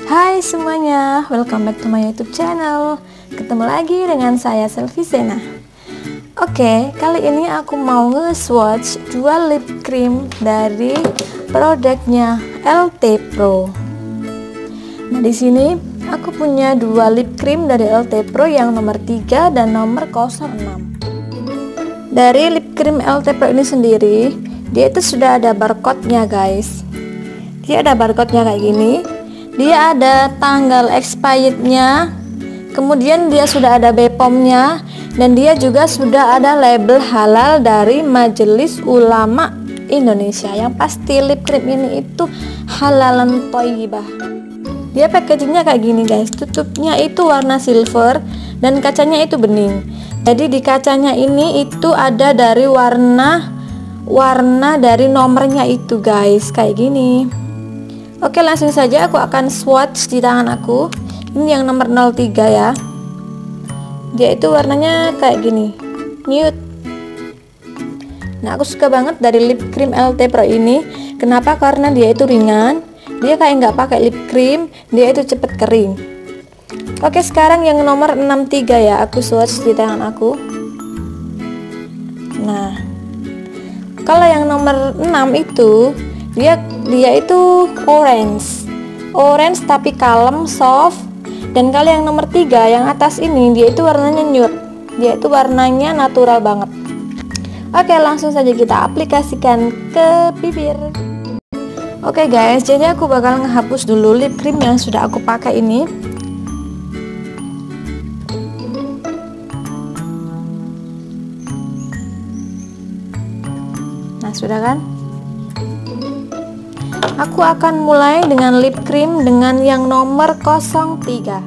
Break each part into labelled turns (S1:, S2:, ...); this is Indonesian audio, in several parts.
S1: Hai semuanya, welcome back to my YouTube channel. Ketemu lagi dengan saya Selvi Zena. Oke, kali ini aku mau nge-swatch dua lip cream dari produknya LT Pro. Nah, di sini aku punya dua lip cream dari LT Pro yang nomor 3 dan nomor 06. Dari lip cream LT Pro ini sendiri, dia itu sudah ada barcode-nya, guys. Dia ada barcode-nya kayak gini. Dia ada tanggal expired-nya, kemudian dia sudah ada BPOM-nya, dan dia juga sudah ada label halal dari Majelis Ulama Indonesia. Yang pasti lip cream ini itu halalan thayyibah. Dia packagingnya kayak gini, guys. Tutupnya itu warna silver dan kacanya itu bening. Jadi di kacanya ini itu ada dari warna dari nomornya itu, guys, kayak gini. Oke, langsung saja aku akan swatch di tangan aku. Ini yang nomor 03 ya. Dia itu warnanya kayak gini, nude. Nah, aku suka banget dari lip cream LT Pro ini. Kenapa? Karena dia itu ringan. Dia kayak nggak pakai lip cream, dia itu cepet kering. Oke, sekarang yang nomor 63 ya, aku swatch di tangan aku. Nah, kalau yang nomor 6 itu dia itu orange tapi kalem, soft. Dan kalau yang nomor 3 yang atas ini, dia itu warnanya nude. Dia itu warnanya natural banget. Oke, langsung saja kita aplikasikan ke bibir. Oke guys, jadi aku bakal ngehapus dulu lip cream yang sudah aku pakai ini. Nah, sudah kan? Aku akan mulai dengan lip cream dengan yang nomor 03.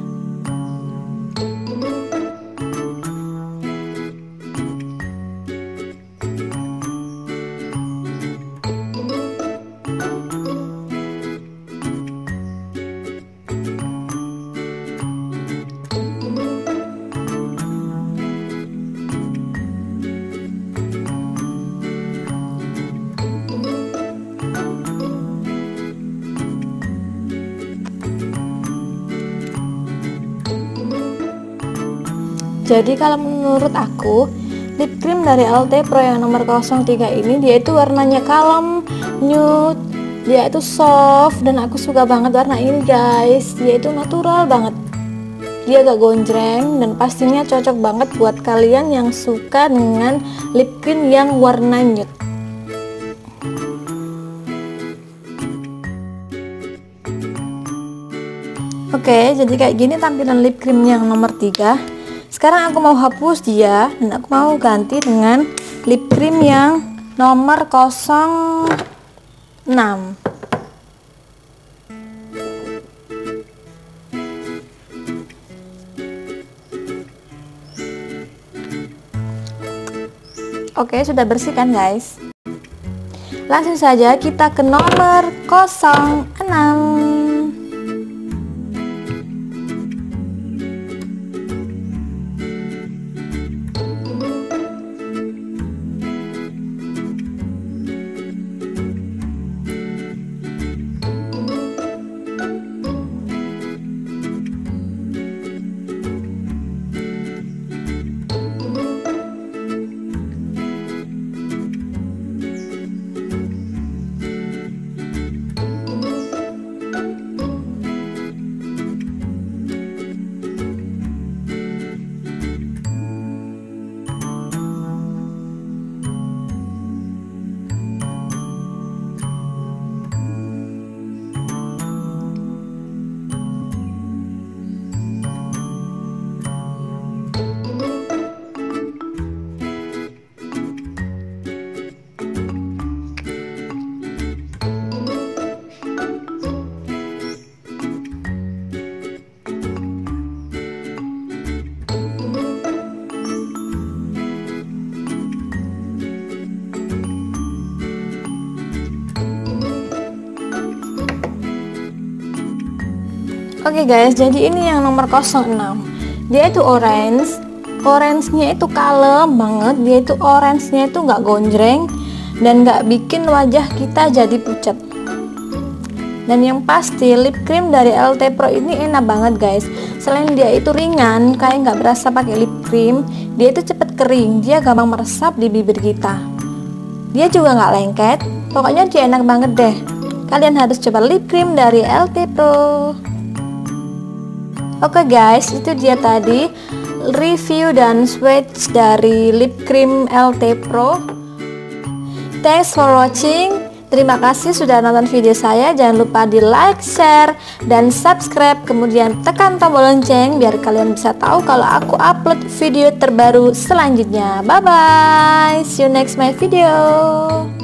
S1: Jadi kalau menurut aku, lip cream dari LT Pro yang nomor 03 ini dia itu warnanya kalem, nude, dia itu soft, dan aku suka banget warna ini, guys. Dia itu natural banget. Dia agak gonjreng dan pastinya cocok banget buat kalian yang suka dengan lip cream yang warna nude. Oke, jadi kayak gini tampilan lip cream yang nomor 3. Sekarang aku mau hapus dia dan aku mau ganti dengan lip cream yang nomor 06. Oke, sudah bersih kan, guys? Langsung saja kita ke nomor 06. Oke guys, jadi ini yang nomor 06. Dia itu orange-nya itu kalem banget. Dia itu orange-nya itu nggak gonjreng dan nggak bikin wajah kita jadi pucat. Dan yang pasti lip cream dari LT Pro ini enak banget guys. Selain dia itu ringan, kayak nggak berasa pakai lip cream, dia itu cepet kering, dia gampang meresap di bibir kita. Dia juga nggak lengket, pokoknya dia enak banget deh. Kalian harus coba lip cream dari LT Pro. Oke guys, itu dia tadi review dan swatch dari lip cream LT Pro. Thanks for watching. Terima kasih sudah nonton video saya. Jangan lupa di like, share, dan subscribe. Kemudian tekan tombol lonceng biar kalian bisa tahu kalau aku upload video terbaru selanjutnya. Bye bye. See you next my video.